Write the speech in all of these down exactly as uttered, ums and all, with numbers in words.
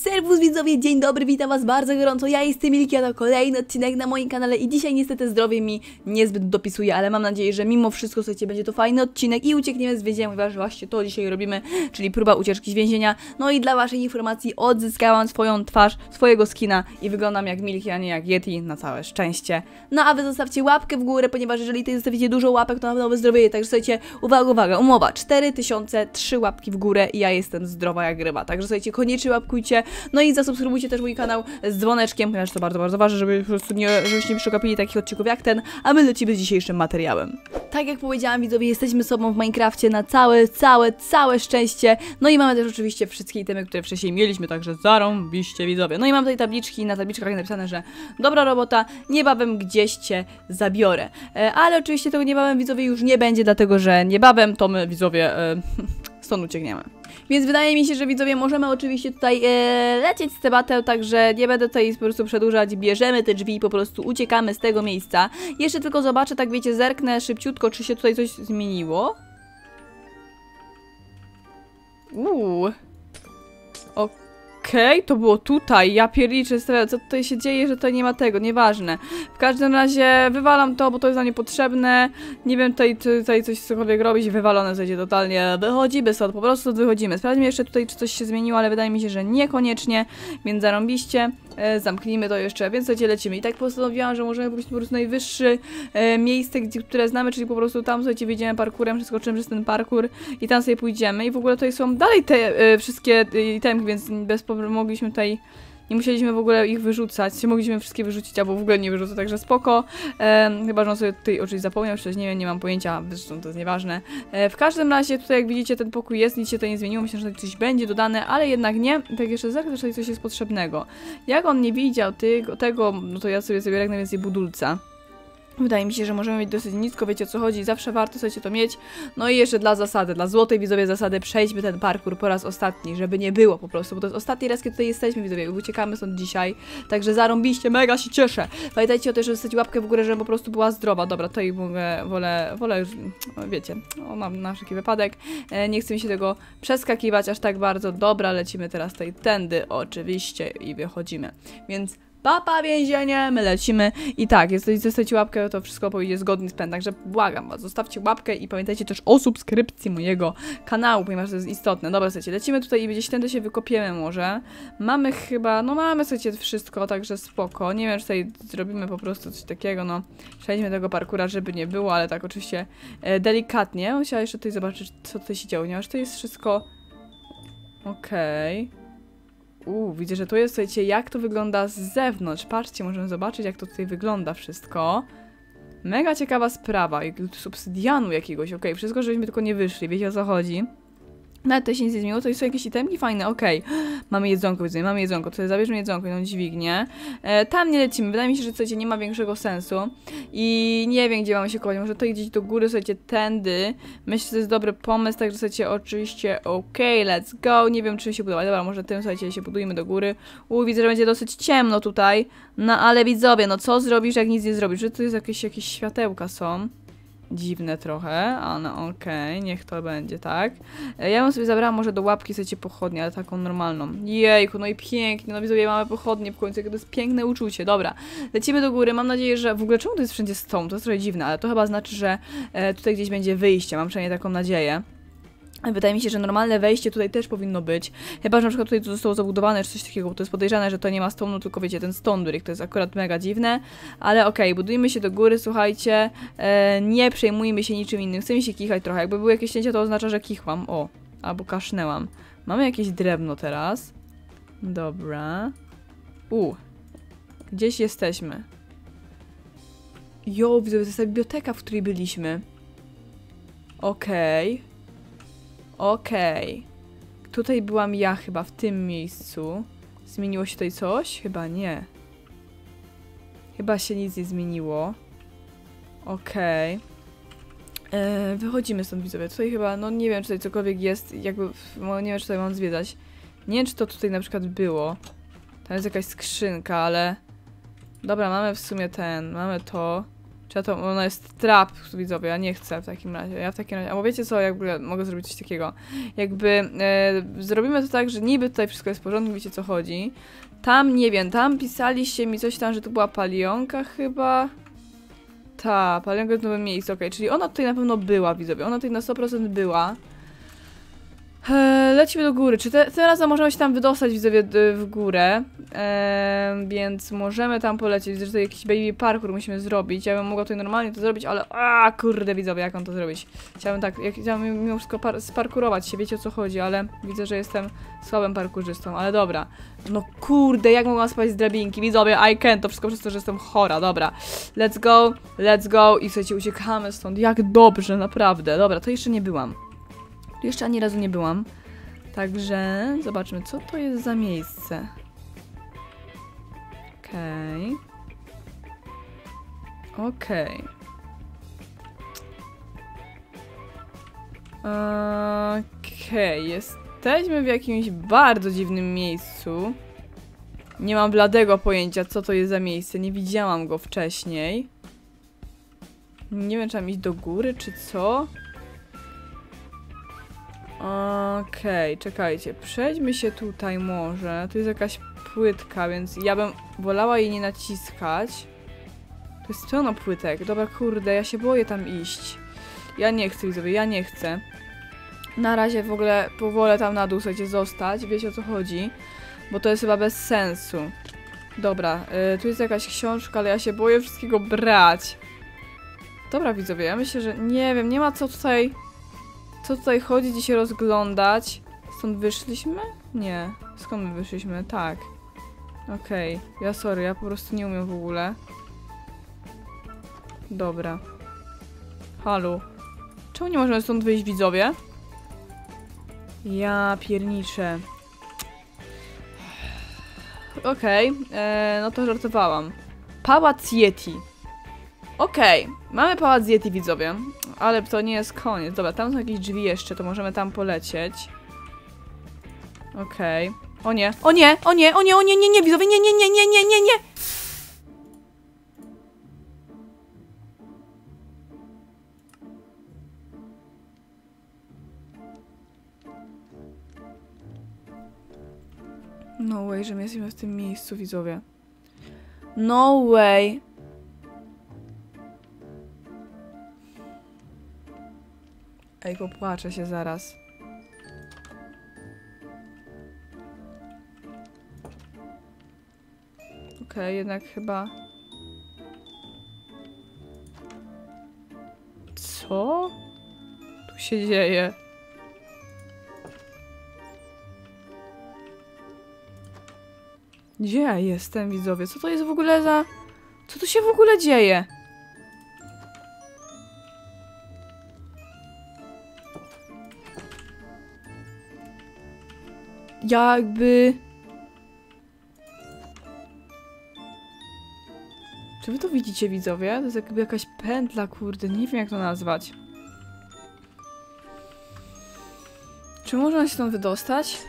Serwus widzowie, dzień dobry, witam was bardzo gorąco, ja jestem Milki, a to kolejny odcinek na moim kanale i dzisiaj niestety zdrowie mi niezbyt dopisuje, ale mam nadzieję, że mimo wszystko, słuchajcie, będzie to fajny odcinek i uciekniemy z więzienia, ponieważ właśnie to dzisiaj robimy, czyli próba ucieczki z więzienia. No i dla waszej informacji odzyskałam swoją twarz, swojego skina i wyglądam jak Milki, a nie jak Yeti, na całe szczęście. No a wy zostawcie łapkę w górę, ponieważ jeżeli ty zostawicie dużo łapek, to na pewno wyzdrowieje, także słuchajcie, uwaga, uwaga, umowa, cztery tysiące trzy łapki w górę i ja jestem zdrowa jak ryba, także słuchajcie, koniecznie łapkujcie. No i zasubskrybujcie też mój kanał z dzwoneczkiem, ponieważ to bardzo, bardzo ważne, żeby po prostu nie, żebyście nie przegapili takich odcinków jak ten, a my lecimy z dzisiejszym materiałem. Tak jak powiedziałam, widzowie, jesteśmy sobą w Minecrafcie na całe, całe, całe szczęście. No i mamy też oczywiście wszystkie itemy, które wcześniej mieliśmy, także zarąbiście, widzowie. No i mam tutaj tabliczki, na tabliczkach napisane, że dobra robota, niebawem gdzieś cię zabiorę. E, ale oczywiście tego niebawem, widzowie, już nie będzie, dlatego że niebawem to my, widzowie, e, stąd uciekniemy. Więc wydaje mi się, że widzowie możemy oczywiście tutaj e, lecieć z tematem, także nie będę tutaj po prostu przedłużać, bierzemy te drzwi i po prostu uciekamy z tego miejsca. Jeszcze tylko zobaczę, tak wiecie, zerknę szybciutko, czy się tutaj coś zmieniło. Uuu. Okej, okay, to było tutaj, ja pierniczę, co tutaj się dzieje, że to nie ma tego, nieważne. W każdym razie wywalam to, bo to jest dla mnie potrzebne. Nie wiem tutaj, tutaj coś cokolwiek robić, wywalone zejdzie totalnie. Wychodzimy stąd, po prostu wychodzimy. Sprawdźmy jeszcze tutaj, czy coś się zmieniło, ale wydaje mi się, że niekoniecznie, więc zarąbiście. E, zamknijmy to jeszcze, więc słuchajcie, lecimy. I tak postanowiłam, że możemy pójść po prostu najwyższe e, miejsce, gdzie, które znamy, czyli po prostu tam, słuchajcie, wyjdziemy parkurem, przeskoczymy przez ten parkur i tam sobie pójdziemy. I w ogóle tutaj są dalej te e, wszystkie itemki, więc bez mogliśmy tutaj, nie musieliśmy w ogóle ich wyrzucać, mogliśmy wszystkie wyrzucić, albo w ogóle nie wyrzucać, także spoko. E, chyba, że on sobie tutaj oczywiście zapomniał, przecież nie wiem, nie mam pojęcia, zresztą to jest nieważne. E, w każdym razie tutaj, jak widzicie, ten pokój jest, nic się to nie zmieniło, myślę, że coś będzie dodane, ale jednak nie. Tak jeszcze zerknę, że tutaj coś jest potrzebnego. Jak on nie widział tego, tego no to ja sobie zabieram najwięcej budulca. Wydaje mi się, że możemy mieć dosyć nisko, wiecie o co chodzi, zawsze warto sobie to mieć. No i jeszcze dla zasady, dla złotej, widzowie, zasady, przejdźmy ten parkour po raz ostatni, żeby nie było po prostu, bo to jest ostatni raz, kiedy tutaj jesteśmy, widzowie, uciekamy stąd dzisiaj, także zarąbiście, mega się cieszę. Pamiętajcie o tym, żeby zostawić łapkę w górę, żeby po prostu była zdrowa. Dobra, to i mogę, wolę, wolę już, no, wiecie, o, mam na wszelki wypadek, e, nie chcę mi się tego przeskakiwać aż tak bardzo. Dobra, lecimy teraz tutaj tędy, oczywiście, i wychodzimy, więc papa więzienie, my lecimy i tak, jeżeli zostawicie łapkę, to wszystko pójdzie zgodnie z planem, także błagam was, zostawcie łapkę i pamiętajcie też o subskrypcji mojego kanału, ponieważ to jest istotne. Dobra, słuchajcie, lecimy tutaj i gdzieś tędy się wykopiemy może. Mamy chyba, no mamy, słuchajcie, wszystko, także spoko. Nie wiem, czy tutaj zrobimy po prostu coś takiego, no przejdźmy tego parkura, żeby nie było, ale tak oczywiście e, delikatnie. Musiałam jeszcze tutaj zobaczyć, co tutaj się działo, ponieważ to jest wszystko okej. Okay. Uuu, widzę, że tu jest, słuchajcie, jak to wygląda z zewnątrz. Patrzcie, możemy zobaczyć, jak to tutaj wygląda wszystko. Mega ciekawa sprawa. Z obsydianu jakiegoś, okej, okay. Wszystko, żebyśmy tylko nie wyszli, wiecie o co chodzi. Nawet to się nie zmieniło, to są jakieś itemki fajne, okej. Okay. Mamy jedzonko, widzę, mamy jedzonko, to zabierzmy jedzonko, jedną dźwignię. E, tam nie lecimy, wydaje mi się, że słuchajcie, nie ma większego sensu. I nie wiem, gdzie mamy się kochać, może tutaj gdzieś do góry, słuchajcie, tędy. Myślę, że to jest dobry pomysł, także słuchajcie, oczywiście, okej, okay, let's go. Nie wiem, czy się budować, dobra, może tym, słuchajcie, się budujemy do góry. U, widzę, że będzie dosyć ciemno tutaj. No, ale widzowie, no co zrobisz, jak nic nie zrobisz? Że tu jest jakieś, jakieś światełka są. Dziwne trochę, ale no okej, okay, niech to będzie, tak. Ja bym sobie zabrała może do łapki, słuchajcie, pochodnię, ale taką normalną. Jejku, no i pięknie, no widzowie, mamy pochodnie w końcu, to jest piękne uczucie, dobra. Lecimy do góry, mam nadzieję, że w ogóle czemu to jest wszędzie stone, to jest trochę dziwne, ale to chyba znaczy, że e, tutaj gdzieś będzie wyjście, mam przynajmniej taką nadzieję. Wydaje mi się, że normalne wejście tutaj też powinno być. Chyba, że na przykład tutaj to zostało zabudowane czy coś takiego, bo to jest podejrzane, że to nie ma stone'u, tylko wiecie, ten stone brick, to jest akurat mega dziwne. Ale okej, okay, budujmy się do góry, słuchajcie. E, nie przejmujmy się niczym innym. Chcemy się kichać trochę. Jakby były jakieś cięcia, to oznacza, że kichłam. O, albo kasznęłam. Mamy jakieś drewno teraz. Dobra. U, gdzieś jesteśmy. Jo, widzę, to jest ta biblioteka, w której byliśmy. Okej. Okay. Okej. Okay. Tutaj byłam ja chyba w tym miejscu. Zmieniło się tutaj coś? Chyba nie. Chyba się nic nie zmieniło. Okej. Okay. Wychodzimy stąd, widzowie. Tutaj chyba, no nie wiem, czy tutaj cokolwiek jest. Jakby, no, nie wiem, czy tutaj mam zwiedzać. Nie wiem, czy to tutaj na przykład było. Tam jest jakaś skrzynka, ale... Dobra, mamy w sumie ten, mamy to. Czy ja to, ona jest trap, widzowie, ja nie chcę w takim razie. Ja w takim razie, albo wiecie co, jakby mogę zrobić coś takiego. Jakby e, zrobimy to tak, że niby tutaj wszystko jest w porządku, wiecie co chodzi. Tam, nie wiem, tam pisaliście mi coś tam, że to była palionka chyba. Ta, palionka w nowym miejscu, okej, okay. Czyli ona tutaj na pewno była, widzowie, ona tutaj na sto procent była. Eee, lecimy do góry. Czy te, teraz możemy się tam wydostać, widzowie, w górę? Eee, więc możemy tam polecieć. Zresztą jakiś baby parkour musimy zrobić. Ja bym mogła tutaj normalnie to zrobić, ale a kurde, widzowie, jak on to zrobić? Chciałabym tak, jak, chciałabym mimo wszystko par sparkurować się, wiecie o co chodzi, ale widzę, że jestem słabym parkurzystą, ale dobra. No kurde, jak mogłam spać z drabinki? Widzowie, I can, to wszystko przez to, że jestem chora, dobra. Let's go, let's go i słuchajcie, uciekamy stąd. Jak dobrze, naprawdę. Dobra, to jeszcze nie byłam. Tu jeszcze ani razu nie byłam. Także zobaczmy, co to jest za miejsce. Okej. Okay. Okej. Okay. Okej, okay. Jesteśmy w jakimś bardzo dziwnym miejscu. Nie mam bladego pojęcia, co to jest za miejsce. Nie widziałam go wcześniej. Nie wiem, czy mam iść do góry, czy co? Okej, okay, czekajcie. Przejdźmy się tutaj może. Tu jest jakaś płytka, więc ja bym wolała jej nie naciskać. Tu jest pełno płytek. Dobra, kurde, ja się boję tam iść. Ja nie chcę, widzowie, ja nie chcę. Na razie w ogóle powolę tam na dół, słuchajcie, zostać. Wiecie o co chodzi? Bo to jest chyba bez sensu. Dobra, yy, tu jest jakaś książka, ale ja się boję wszystkiego brać. Dobra, widzowie, ja myślę, że nie wiem, nie ma co tutaj... Co tutaj chodzić i się rozglądać? Stąd wyszliśmy? Nie. Skąd my wyszliśmy? Tak. Okej. Okay. Ja sorry, ja po prostu nie umiem w ogóle. Dobra. Halo. Czemu nie możemy stąd wyjść, widzowie? Ja pierniczę. Okej. Okay. Eee, no to żartowałam. Pałac Yeti. Okej, okay. Mamy pałac Yeti, widzowie, ale to nie jest koniec. Dobra, tam są jakieś drzwi jeszcze, to możemy tam polecieć. Okej. Okay. O nie, o nie, o nie, o nie, o nie, nie, nie, widzowie, nie, nie, nie, nie, nie, nie, nie. No way, że my jesteśmy w tym miejscu, widzowie. No way. Ej, popłaczę się zaraz. Okej, okay, jednak chyba... Co? Tu się dzieje? Gdzie ja jestem, widzowie? Co to jest w ogóle za... Co tu się w ogóle dzieje? Jakby... Czy wy to widzicie, widzowie? To jest jakby jakaś pętla, kurde, nie wiem jak to nazwać. Czy można się stąd wydostać?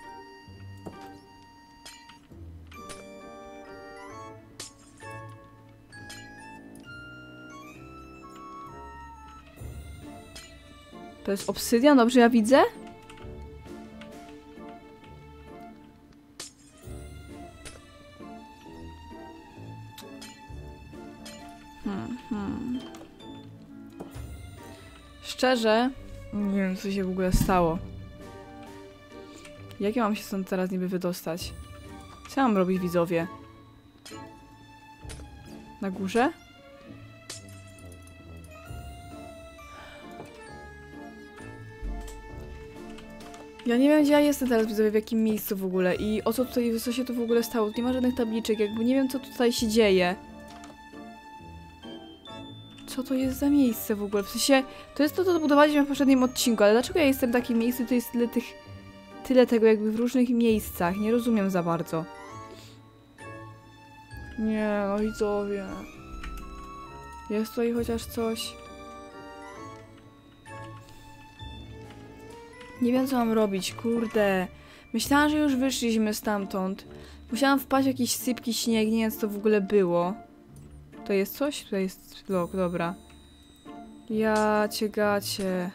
To jest obsydian, dobrze ja widzę? Hmm, hmm. Szczerze, nie wiem co się w ogóle stało. Jak ja mam się stąd teraz niby wydostać? Co ja mam robić, widzowie? Na górze? Ja nie wiem, gdzie ja jestem teraz, widzowie, w jakim miejscu w ogóle i o co tutaj, co się tu w ogóle stało. Nie ma żadnych tabliczek, jakby nie wiem, co tutaj się dzieje. Co to jest za miejsce w ogóle? W sensie, to jest to, co budowaliśmy w poprzednim odcinku, ale dlaczego ja jestem w takim miejscu, to jest tyle tych... Tyle tego jakby w różnych miejscach. Nie rozumiem za bardzo. Nie, no widzowie. Jest tutaj chociaż coś. Nie wiem, co mam robić, kurde. Myślałam, że już wyszliśmy stamtąd. Musiałam wpaść w jakiś sypki śnieg, nie wiem, co to w ogóle było. To jest coś? Tutaj jest blok, dobra. Ja cię gacie.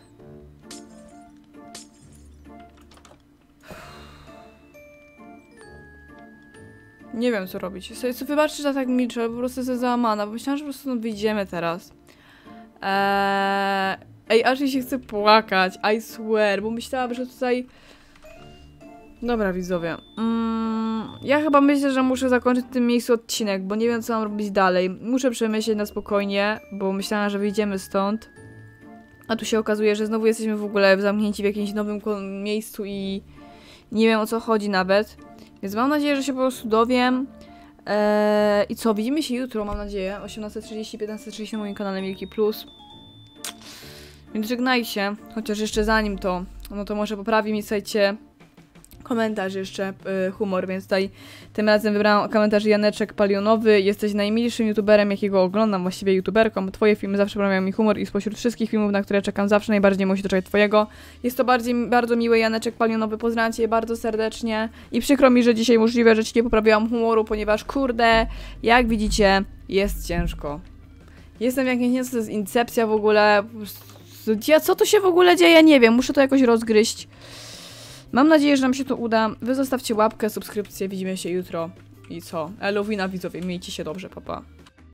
Nie wiem co robić. Sobie, co wybaczcie, że tak milczę, po prostu jestem załamana, bo myślałam, że po prostu no, wyjdziemy teraz. Eee... Ej, aż mi się chce płakać, I swear, bo myślałam, że tutaj... Dobra, widzowie. Mm, ja chyba myślę, że muszę zakończyć w tym miejscu odcinek, bo nie wiem, co mam robić dalej. Muszę przemyśleć na spokojnie, bo myślałam, że wyjdziemy stąd. A tu się okazuje, że znowu jesteśmy w ogóle zamknięci w jakimś nowym miejscu i nie wiem, o co chodzi nawet. Więc mam nadzieję, że się po prostu dowiem. Eee, I co? Widzimy się jutro, mam nadzieję. osiemnasta trzydzieści, piętnasta trzydzieści na moim kanale Milky Plus. Więc żegnajcie. Chociaż jeszcze zanim to, no to może poprawi mi, słuchajcie, komentarz jeszcze, y, humor, więc tutaj tym razem wybrałam komentarz Janeczek Palionowy. Jesteś najmilszym youtuberem, jakiego oglądam, właściwie youtuberką. Twoje filmy zawsze poprawiają mi humor i spośród wszystkich filmów, na które czekam, zawsze najbardziej musi doczekać twojego. Jest to bardziej, bardzo miły Janeczek Palionowy, pozdrawiam cię bardzo serdecznie i przykro mi, że dzisiaj możliwe, że ci nie poprawiłam humoru, ponieważ kurde, jak widzicie, jest ciężko. Jestem w jakimś, nie wiem, co to jest incepcja w ogóle, co tu się w ogóle dzieje, nie wiem, muszę to jakoś rozgryźć. Mam nadzieję, że nam się to uda. Wy zostawcie łapkę, subskrypcję, widzimy się jutro. I co? Elowina widzowie, miejcie się dobrze, papa. Pa.